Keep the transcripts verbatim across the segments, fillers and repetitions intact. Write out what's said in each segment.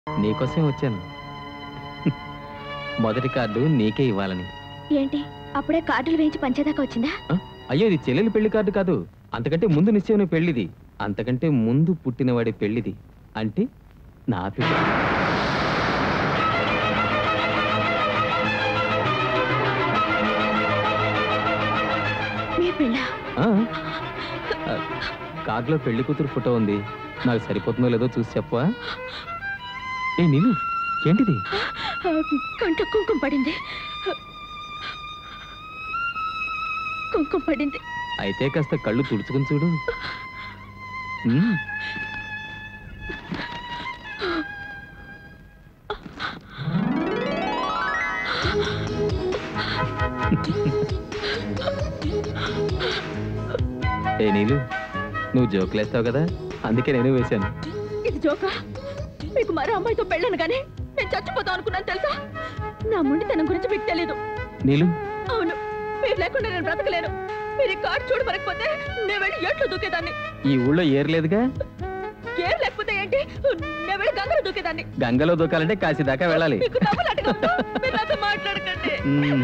నీకోసం వచ్చాను. మొదటి కార్డు నీకే ఇవ్వాలని. ఏంటి అప్పుడే కార్డులు వేయించి పంచేదాకా వచ్చిందా? అయ్యో ఇది చెల్లెలి పెళ్లి కార్డు కాదు, అంతకంటే ముందు నిశ్చయం పెళ్లిది, అంతకంటే ముందు పుట్టినవాడి పెళ్లిది, అంటే నా పెళ్లి. కార్డులో పెళ్లి కూతురు ఫోటో ఉంది, నాకు సరిపోతుందో లేదో చూసి చెప్పవా? ఏ నీళ్ళు ఏంటిది? కంట కుంకుమ పడింది, కుంకుమ పడింది. అయితే కాస్త కళ్ళు తుడుచుకుని చూడు. ఏ నీలు, నువ్వు జోకులేస్తావు కదా, అందుకే నేను వేశాను. ఇది జోకా? మీకు మరో అమ్మాయితో పెళ్ళను కానీ నేను చచ్చిపోతాం అనుకున్నాను తెలుసా? నా మొండితనం గురించి మీకు తెలీదు. నీలు అవును, మీరు లేకుండా నేను బ్రతకలేను. మీరు కార్డు చూడమనకపోతే నేను వెళ్ళి ఏట్లో దూకేదాన్ని. ఈ ఊళ్ళో ఏర్లేదుగా. ఏర్ లేకపోతే ఏంటి, నేను వెళ్ళి గంగలో దూకేదాన్ని. గంగలో దూకాలంటే కాశీ దాకా వెళ్ళాలి. మీకు నవ్వులాటగా ఉందా? మీరు నాతో మాట్లాడకండి.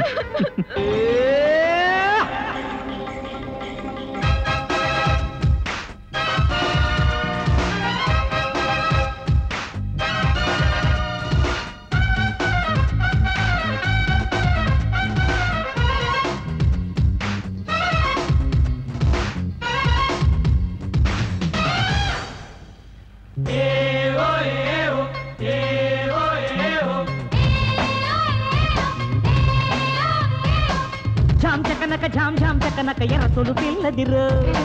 జామ్ జామ్ చక్కనక ఎర్ర తొలు పిల్లదిరు.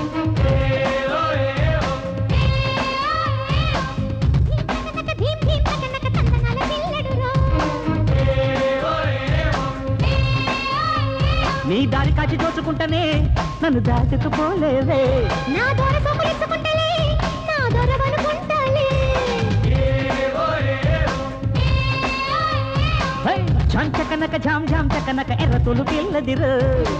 నీ దారి కాచి దోచుకుంటానే నన్ను దాటుకుపోలేవే. జామ్ చక్కనక జామ్ జామ్ చక్కనక ఎర్ర తొలు పిల్లదిరు.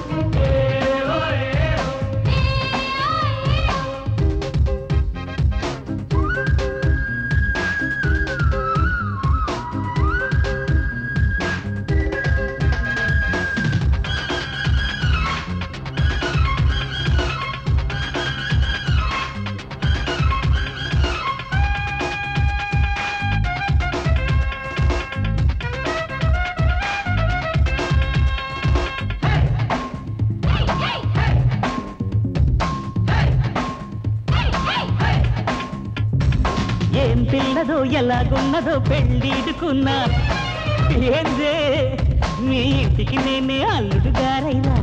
ఏం పిల్లదో ఎలాగున్నదో పెళ్ళిడుకున్నా ఏందే మీ ఇంటికి నేనే అల్లుడు గారైనా.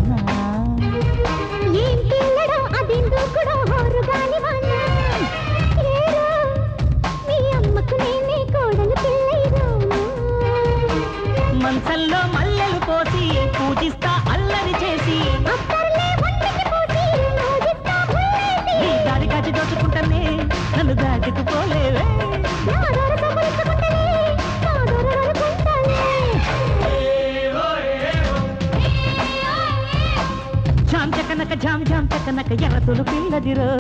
మంచంలో మల్లెలు పోసి పూజిస్తా అల్లరి చేసి నీ దారి కాచి దోచుకుంటానే నన్ను దాటుకుపోలేవే. జామ్ చక్కనక జామ్ జామ్ చక్కనక ఎర్ర తొలు పిల్లదిరో.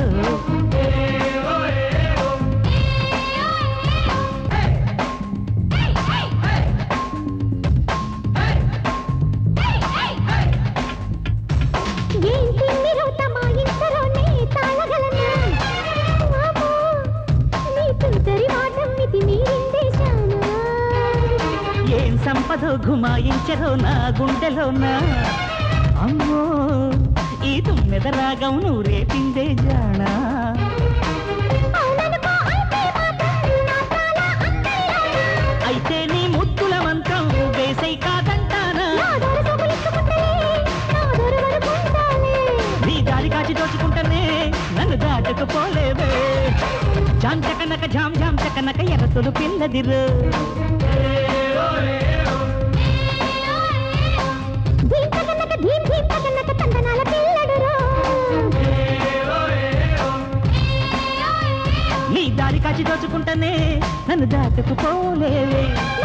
ఏం సంపదో గుమాయించరో నా గుండెలోనా. అమ్మో ఈ తుమ్మెద రాగం నూరేపిందే జానా. అయితే నీ ముద్దుల మంత్రం వేసై కాదంటానా. నీ దారి కాచి దోచుకుంటానే నన్ను దాటుకుపోలేవే. జామ్ చకనక జామ్ జామ్ చకనక ఎర్ర తొలు పిల్లదిరు. నీ దారి కాచి దోచుకుంటానే నన్ను దాటుకుపోలేవే.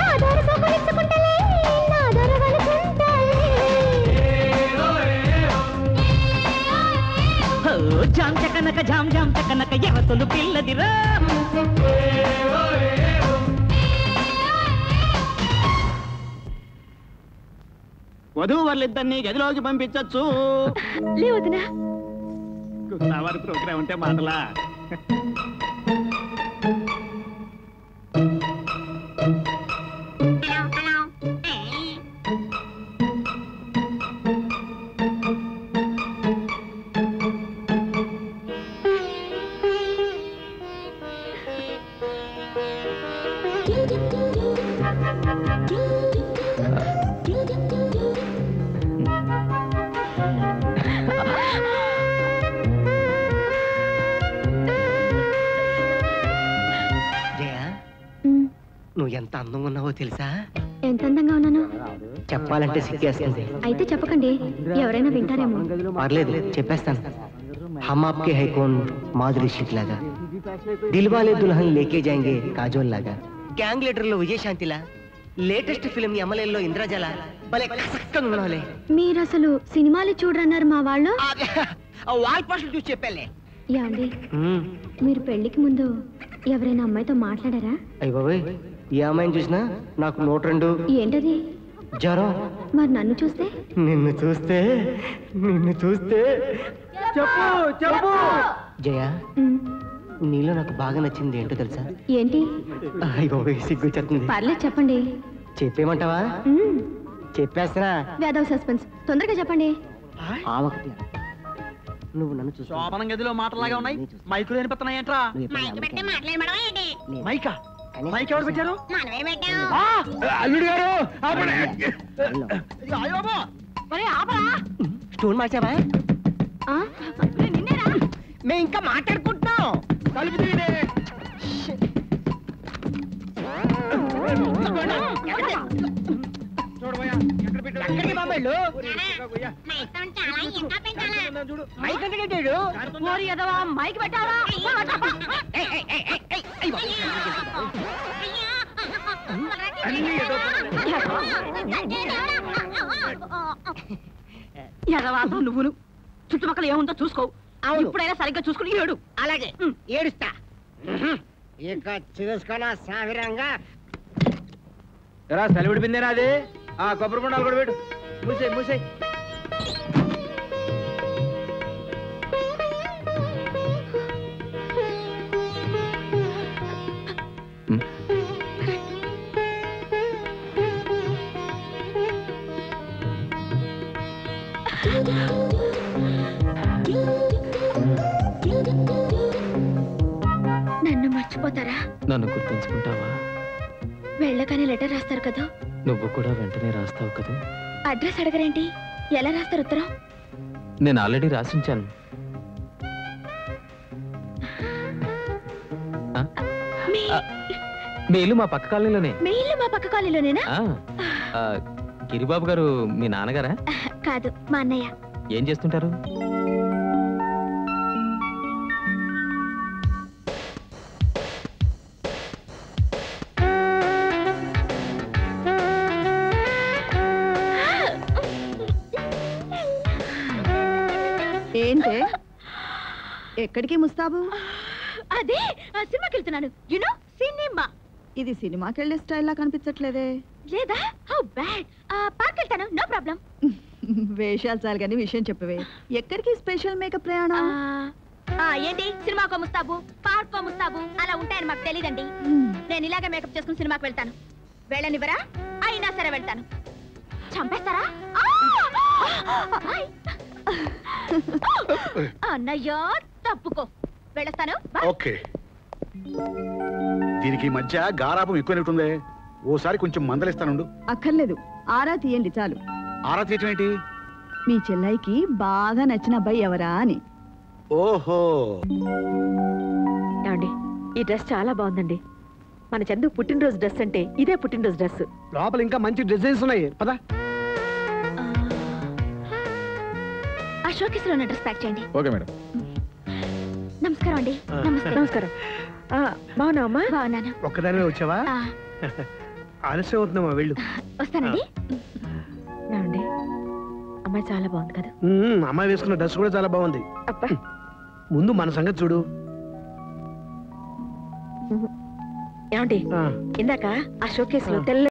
జామ్ చకనక జామ్ జామ్ చకనక ఎర్ర తొలు పిల్లదిరా. వధువు వాళ్ళిద్దరిని గదిలోకి పంపించచ్చు. లేవదినా వారి ప్రోగ్రామ్ ఉంటే మాటలా. నువ్వు ఎంత అందంగా ఉన్నావో తెలుసా? ఎంత అందంగా ఉన్నాను చెప్పాలంటే సిగ్గేస్తుంది. అయితే చెప్పకండి, ఎవరైనా వింటారేమో. పర్లేదు, చెప్పేస్తాను. హమ్ ఆప్కే హై కౌన్ మాధురి దీక్షిత్ లాగా, దిల్వాలే దుల్హన్ లేకే జాయేంగే కాజోల్ లాగా, గ్యాంగ్ లీడర్ లో విజయశాంతిలా, లేటెస్ట్ ఫిల్మ్ యమలేల్లో ఇంద్రజల భలే కసక్కగా ఉన్నావులే. మీరు అసలు సినిమాలు చూడరన్నారు మా వాళ్ళు. వాల్ పోస్టులు చూసి చెప్పాలే. ఏమండి, మీరు పెళ్లికి ముందు ఎవరైనా అమ్మాయితో మాట్లాడారా? అయ్య బాబోయ్, ఈ అమ్మాయిని చూసినా నాకు నూట రెండు. ఏంటది? జ్వరం. మరి నన్ను చూస్తే? నిన్ను చూస్తే నిన్ను చూస్తే చెప్పు చెప్పు. జయ, నీలో నాకు బాగా నచ్చింది ఏంటో తెలుసా? ఏంటి? అయ్య బాబోయ్, సిగ్గు చెప్తుంది. పర్లేదు చెప్పండి. చెప్పేమంటావా? చెప్పేస్తున్నా. వేదవ సస్పెన్స్, తొందరగా చెప్పండి. నువ్వు నన్ను చూసి శోభనం గదిలో మాటలాగా ఉన్నాయి. మైకులు వినిపిస్తున్నాయి ఏంట్రా? మైకా? మైక్ ఎవరు పెట్టారు? అల్లుడు గారు, స్టోన్ మార్చావా? మేము ఇంకా మాట్లాడుకుంటున్నాం. తలుపు తీయండి. చూడబోయా ఎక్కడ పెట్టాడు? బాబాళ్ళు మైక్ పెట్టారా? ఎదవాతో నువ్వును చుట్టుపక్కల ఏముందో చూసుకో. ఇప్పుడైనా సరిగ్గా చూసుకుని ఏడు. అలాగే ఏడుస్తా. ఇక చూసుకున్నా సావిరంగా. ఎరా సెలవు విడిపిందేనా అది? ఆ కొబ్బరి బొండాలు కూడా పెట్టు. మూసే మూసే. నన్ను మర్చిపోతారా? నన్ను గుర్తుంచుకుంటావా? వెళ్ళగానే లెటర్ రాస్తారు కదా, నువ్వు కూడా వెంటనే రాస్తావు కదా. అడ్రస్ అడగరేంటి? ఎలా రాస్తారు ఉత్తరం? నేను ఆల్రెడీ రాసించాను. మీ ఇల్లు మా పక్క కాలనీలోనే. మీ ఇల్లు మా పక్క కాలనీలోనేనా? గిరిబాబు గారు మీ నాన్నగారా? కాదు, మా అన్నయ్య. ఏం చేస్తుంటారు? ఏంటే ఎక్కడికి ముస్తాబు? అదే సినిమాకి వెళ్తున్నాను. యునో సినిమా. ఇది సినిమాకి వెళ్ళే స్టైల్ లా కనిపించట్లేదే. లేదా? How bad. పార్క్ వెళ్తాను, నో ప్రాబ్లం. వేషాలు చాలు కానీ విషయం చెప్పవే. ఎక్కడికి స్పెషల్ మేకప్ ప్రయాణం? ఏంటి సినిమాకో ముస్తాబు, పార్కో ముస్తాబు అలా ఉంటాయని మాకు తెలియదండి. నేను ఇలాగే మేకప్ చేసుకుని సినిమాకి వెళ్తాను. వెళ్ళనివ్వరా? అయినా సరే వెళ్తాను. చంపేస్తారా? అన్నయ్యో తప్పుకో, వెళ్ళొస్తాను. ఓకే. దీనికి మధ్య గారాపం ఎక్కువైనట్టుంది. ఓసారి కొంచెం మందలిస్తానుండు. అక్కర్లేదు, ఆరా తీయండి చాలు. ఆరా తీయటం ఏంటి? మీ చెల్లాయికి బాగా నచ్చిన అబ్బాయి ఎవరా అని. ఓహో, ఏమండి, ఈ డ్రెస్ చాలా బాగుందండి. మన చందు పుట్టినరోజు డ్రెస్ అంటే ఇదే పుట్టినరోజు డ్రెస్. లోపల ఇంకా మంచి డిజైన్స్ ఉన్నాయి. పదా. ఆ షోకేస్ లో డ్రెస్ ప్యాక్ చేయండి. Okay madam. నమస్కారం అండి. నమస్కారం. నమస్కారం. బాగున్నావమ్మా? బాగున్నాను. ఒక్కదానివే వచ్చావా? ఆలస్యం అవుతుందమ్మా, వెళ్ళు. వస్తానండి. ఏమండి, అమ్మాయి చాలా బాగుంది కదా. అమ్మాయి వేసుకున్న డ్రెస్ కూడా చాలా బాగుంది. అబ్బా, ముందు మన సంగతి చూడు. ఏమండి, ఇందాక ఆ షోకేస్ లో తెల్ల